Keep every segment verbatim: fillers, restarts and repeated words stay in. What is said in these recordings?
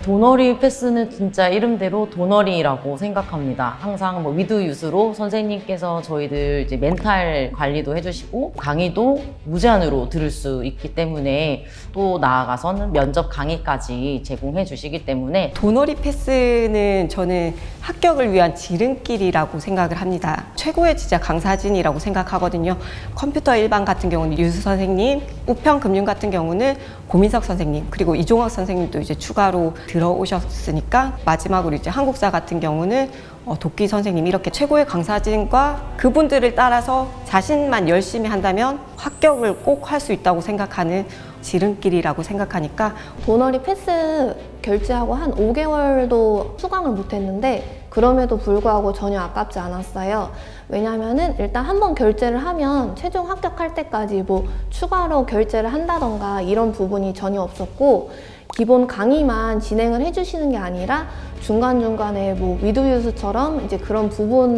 도너리 패스는 진짜 이름대로 도너리라고 생각합니다. 항상 뭐 위드유스로 선생님께서 저희들 이제 멘탈 관리도 해주시고 강의도 무제한으로 들을 수 있기 때문에 또 나아가서는 면접 강의까지 제공해 주시기 때문에 도너리 패스는 저는 합격을 위한 지름길이라고 생각을 합니다. 최고의 진짜 강사진이라고 생각하거든요. 컴퓨터 일반 같은 경우는 유수 선생님, 우평금융 같은 경우는 고민석 선생님, 그리고 이종학 선생님도 이제 추가로 들어오셨으니까 마지막으로 이제 한국사 같은 경우는 어, 도끼 선생님, 이렇게 최고의 강사진과 그분들을 따라서 자신만 열심히 한다면 합격을 꼭 할 수 있다고 생각하는 지름길이라고 생각하니까 도너리 패스 결제하고 한 오 개월도 수강을 못했는데 그럼에도 불구하고 전혀 아깝지 않았어요. 왜냐면은 일단 한번 결제를 하면 최종 합격할 때까지 뭐 추가로 결제를 한다던가 이런 부분이 전혀 없었고, 기본 강의만 진행을 해주시는 게 아니라 중간중간에 뭐 위드유스처럼 이제 그런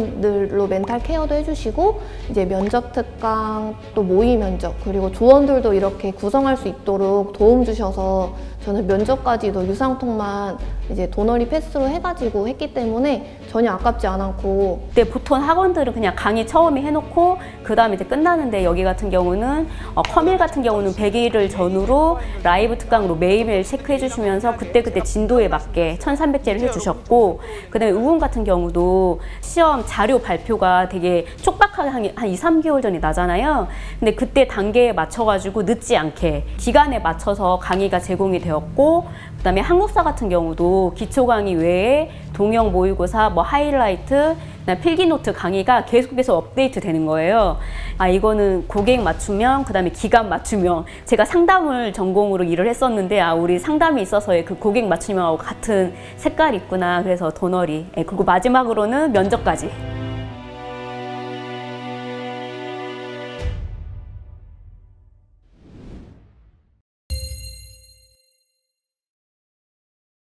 부분들로 멘탈 케어도 해주시고, 이제 면접 특강, 또 모의 면접, 그리고 조언들도 이렇게 구성할 수 있도록 도움 주셔서 저는 면접까지도 유상통만 이제 도너리 패스로 해가지고 했기 때문에 전혀 아깝지 않았고. 근데 보통 학원들은 그냥 강의 처음에 해놓고 그 다음에 이제 끝나는데, 여기 같은 경우는 어, 컴일 같은 경우는 백 일을 전후로 라이브 특강으로 매일매일 체크해 주시면서 그때그때 진도에 맞게 천삼백 제를 해주셨고, 그 다음에 우은 같은 경우도 시험 자료 발표가 되게 촉박하게 한, 한 이, 삼 개월 전에 나잖아요. 근데 그때 단계에 맞춰가지고 늦지 않게 기간에 맞춰서 강의가 제공이 되었고, 그 다음에 한국사 같은 경우도 기초 강의 외에 동영 모의고사, 뭐 하이라이트, 필기노트 강의가 계속해서 업데이트 되는 거예요. 아, 이거는 고객 맞춤형, 그 다음에 기간 맞춤형. 제가 상담을 전공으로 일을 했었는데, 아, 우리 상담이 있어서의 그 고객 맞춤형하고 같은 색깔이 있구나. 그래서 도너리. 그리고 마지막으로는 면접까지.